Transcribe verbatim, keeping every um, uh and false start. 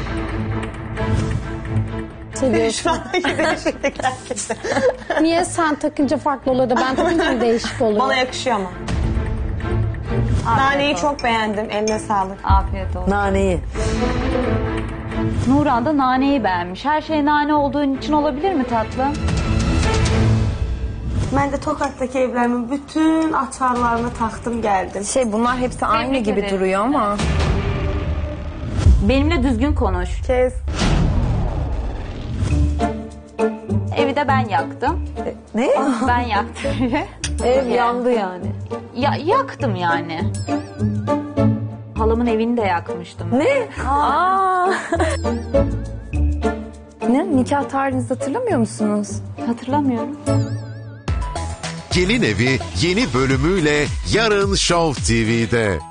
Şu andaki değişiklikler kesin. Niye sen takınca farklı oluyor da ben takınca mı değişik oluyor? Bana yakışıyor ama. Naneyi çok beğendim. Eline sağlık. Afiyet olsun. Naneyi. Nuran da naneyi beğenmiş. Her şey nane olduğun için olabilir mi tatlım? Ben de Tokat'taki evlerimin bütün atarlarını taktım geldim. Şey bunlar hepsi aynı Tebrik gibi ederim. duruyor ama. Benimle düzgün konuş. Kes. Evi de ben yaktım. Ne? Ben yaktım. Ev yandı yani. Ya, yaktım yani. Halamın evini de yakmıştım. Ne? Aa. Ne? Nikah tarihinizi hatırlamıyor musunuz? Hatırlamıyorum. Gelin Evi yeni bölümüyle yarın Show T V'de.